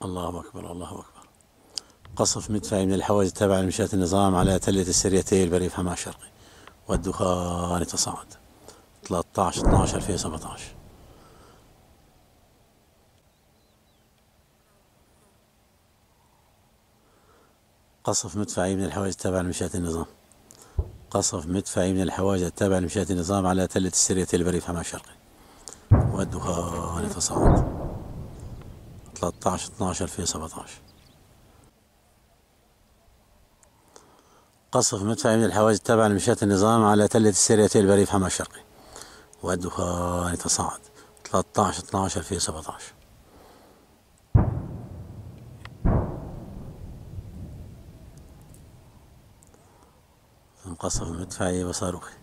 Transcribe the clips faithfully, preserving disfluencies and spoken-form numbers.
الله أكبر الله أكبر. قصف مدفعي من الحواجز التابعة لميليشيات النظام على تلة السريتين بريف حماة الشرقي، والدخان يتصاعد. ثلاثة عشر اثنا عشر ألفين وسبعة عشر. قصف مدفعي من الحواجز التابعة لميليشيات النظام. قصف مدفعي من الحواجز التابعة لميليشيات النظام على تلة السريتين بريف حماة الشرقي، والدخان يتصاعد. ثلاثة عشر اثنا عشر ألفين وسبعة عشر. قصف مدفعي من الحواجز التابعة لميليشيات النظام على تلة السريتين بريف حماة الشرقي، والدخان يتصاعد. ثلاثة عشر اثنا عشر ألفين وسبعة عشر. قصف مدفعي وصاروخي.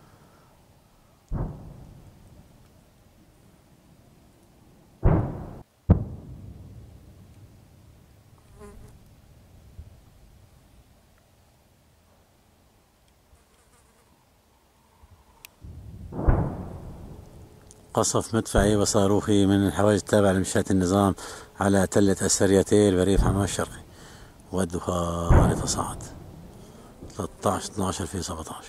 قصف مدفعي وصاروخي من الحواجز التابعة لميليشيات النظام على تلة السريتين بريف حماة الشرقي، والدخان يتصاعد. ثلاثة عشر اثنا عشر ألفين وسبعة عشر.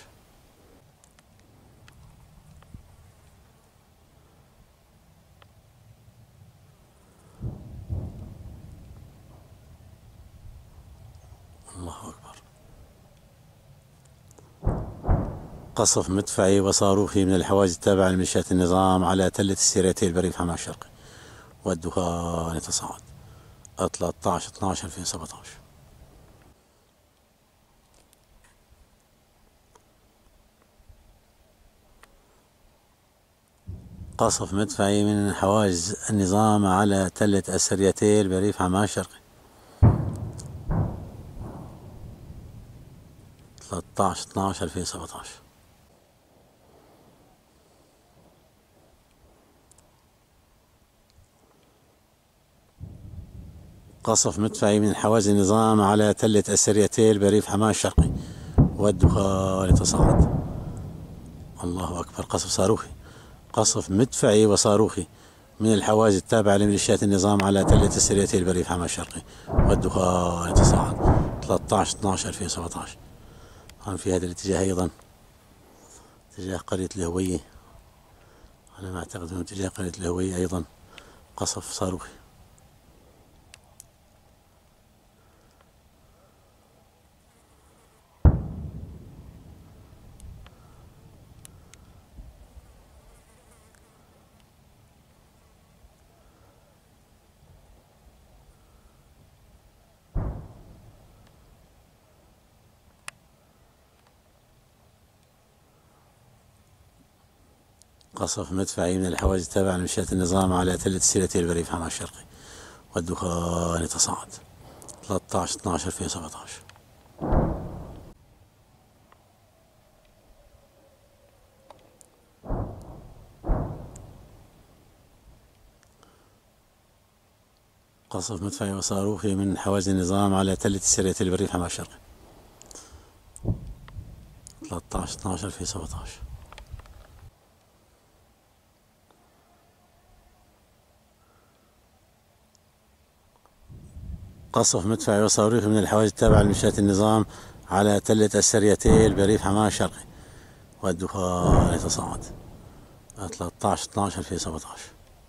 الله أكبر. قصف مدفعي وصاروخي من الحواجز التابعة لميليشيات النظام على تلة السريتين بريف حماة الشرقي، والدخان يتصاعد. ثلاثة عشر اثنا عشر ألفين وسبعة عشر. قصف مدفعي من حواجز النظام على تلة السريتين بريف حماة الشرقي، ثلاثة عشر اثنا عشر ألفين وسبعة عشر. قصف مدفعي من حواجز النظام على تلة السريتين بريف حماة الشرقي، والدخان يتصاعد. الله أكبر. قصف صاروخي. قصف مدفعي وصاروخي من الحواجز التابعة لميليشيات النظام على تلة السريتين بريف حماة الشرقي، والدخان يتصاعد. ثلاثة عشر اثنا عشر ألفين وسبعة عشر. هون في هذا الاتجاه أيضا، اتجاه قرية الهوية، على ما أعتقد من اتجاه قرية الهوية أيضا قصف صاروخي. قصف مدفعي من الحواجز التابعة لميليشيات النظام على تلة السريتين بريف حماة الشرقي، والدخان يتصاعد. ثلاثة عشر اثنا عشر ألفين وسبعة عشر. قصف مدفعي وصاروخي من حواجز النظام على تلة السريتين بريف حماة الشرقي، ثلاثة عشر اثنا عشر ألفين وسبعة عشر. قصف مدفعي وصاروخي من الحواجز التابعة لميليشيات النظام على تلة السريتين بريف حماة الشرقي، والدخان يتصاعد. ثلاثة عشر اثنا عشر ألفين وسبعة عشر.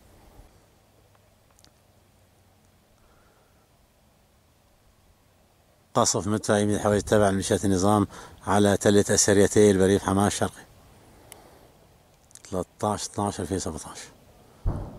قصف مدفعي من الحواجز التابعة لميليشيات النظام على تلة السريتين بريف حماة الشرقي، ثلاثة عشر اثنا عشر ألفين وسبعة عشر.